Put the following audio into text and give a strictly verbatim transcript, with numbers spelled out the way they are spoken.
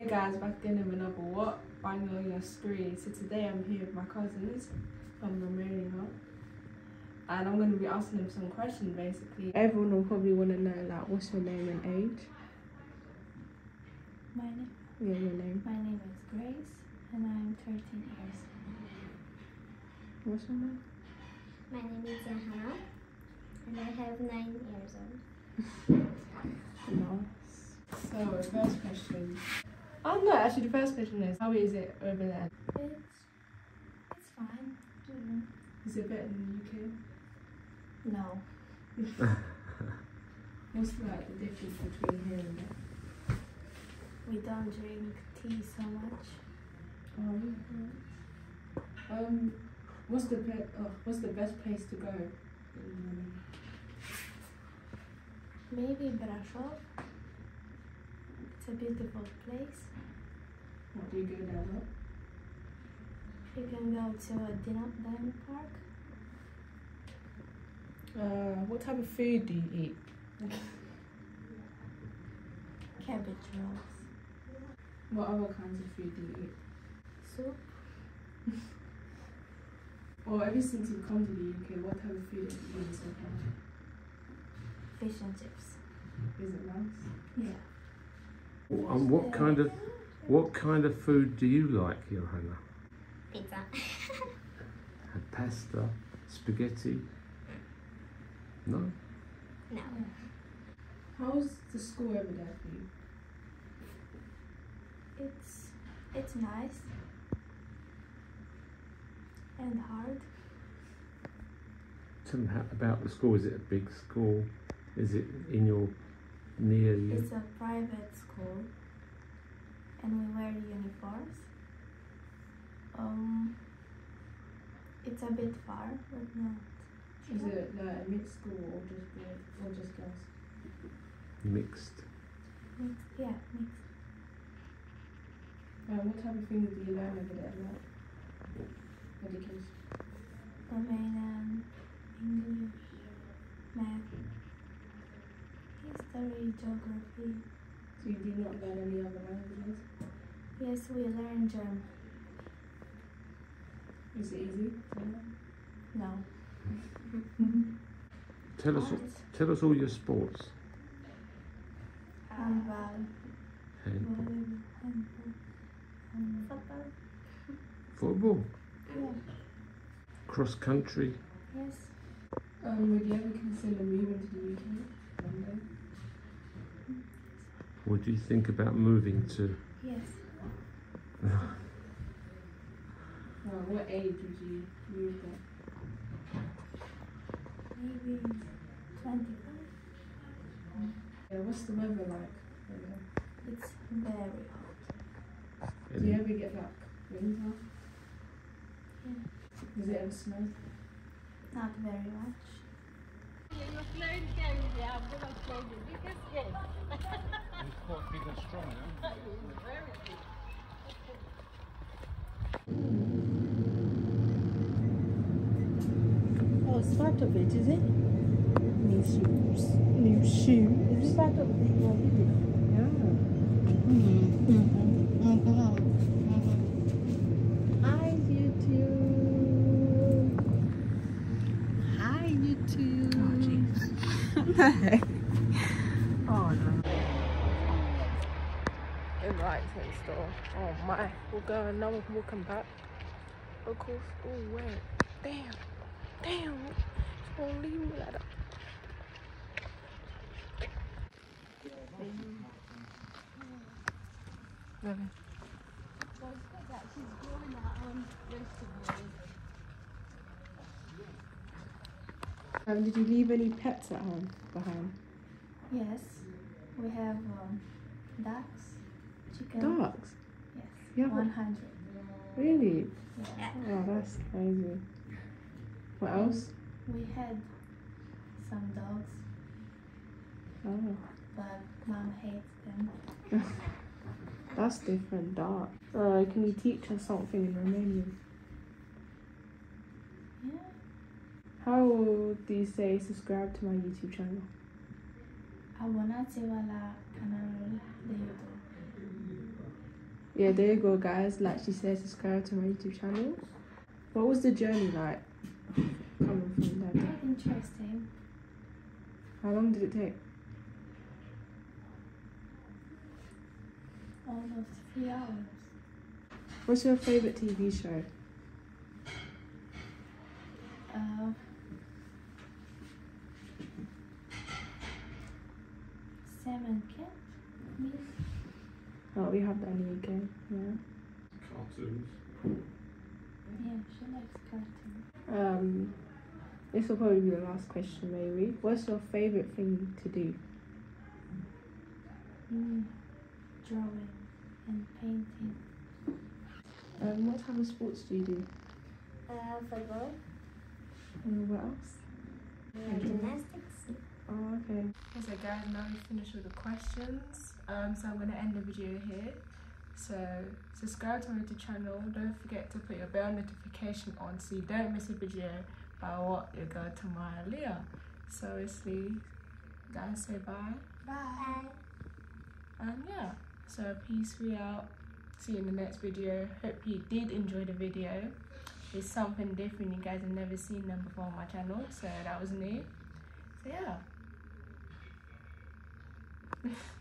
Hey guys, back again with another What Bang on Your Screen. So today I'm here with my cousins from Romania, and I'm going to be asking them some questions basically. Everyone will probably want to know like what's your name and age. My name? Yeah, your name. My name is Grace and I'm thirteen years. What's your name? My name is Hannah and I have nine years old. Nice. So, first question. Oh no, actually the first question is, how is it over there? It's, it's fine. Mm-hmm. Is it better than the U K? No. What's like the difference between here and there? We don't drink tea so much. Um, um what's the be oh, what's the best place to go? Maybe Brasov. It's a beautiful place. What do you go there a lot? You can go to a Dino Dino Park. Uh, what type of food do you eat? Cabbage rolls. What other kinds of food do you eat? Soup. Well, ever since you've come to the U K, what type of food have you eaten so far? Fish and chips. Is it nice? Yeah. And what kind of what kind of food do you like, Johanna? Pizza. And pasta, spaghetti? No? No. How's the school over there for you? It's it's nice and hard. Tell me how, about the school. Is it a big school? Is it in your near you? It's a private school and we wear uniforms. Um, it's a bit far, but not. Is it like a mixed school or just boys or just girls? Mixed. Mixed, yeah, mixed. Um, what type of things do you learn over there like education? Romanian, English, math, history, geography. So you do not learn any other languages? Yes, we learn German. Is it easy to learn? No. Tell us Hard. tell us all your sports. Handball, Handball. volleyball, handball, um, football. Football. Yeah. Cross country. Yes. Um, would you ever consider moving to the U K one day? What do you think about moving to? Yes. Well, what age would you move there? Maybe twenty-five. Yeah, what's the weather like over there? It's very hot. Do you ever get like winter? Yeah. Does it ever snow? Not very much. Oh, it's part of it, is it? New shoes. New shoes. Is it part of the yeah, it is. Yeah. Mm-hmm. Mm-hmm. Mm-hmm. Hi, YouTube. Hi, YouTube. Oh, jeez. Oh no. It right next door. Oh my. We'll go now we'll come back. Of course. Oh wait. Damn. Damn. Just won't leave me like that. Really? Um, did you leave any pets at home behind? Yes. We have um, ducks, chicken. Dogs? Yes. Yeah. one hundred. Really? Yeah. Oh, that's crazy. What else? We had some dogs, Oh, but mom hates them. that's different. Dog. Uh, can you teach us something in Romanian? Yeah. How do you say subscribe to my YouTube channel? Abonați-vă la canalul de YouTube. Yeah, there you go, guys. Like she said, subscribe to my YouTube channel. What was the journey like coming from there? Quite interesting. How long did it take? Almost three hours. What's your favourite T V show? Uh, Seven Cat? Me? Oh, we have that in the U K. Yeah. Cartoons. Yeah, she likes cartoons. Um, this will probably be the last question, maybe. What's your favourite thing to do? Mm. Drawing and painting. Um, what type of sports do you do? Uh, football, And what else? uh, gymnastics. Oh, okay. So guys, now we've finished with the questions. Um, so I'm going to end the video here. So subscribe to my YouTube channel. Don't forget to put your bell notification on so you don't miss a video by what you go to my Leah. So obviously, guys, say bye. Bye. And yeah, so peace, we out. See you in the next video. Hope you did enjoy the video. It's something different. You guys have never seen them before on my channel, so that was new. So yeah.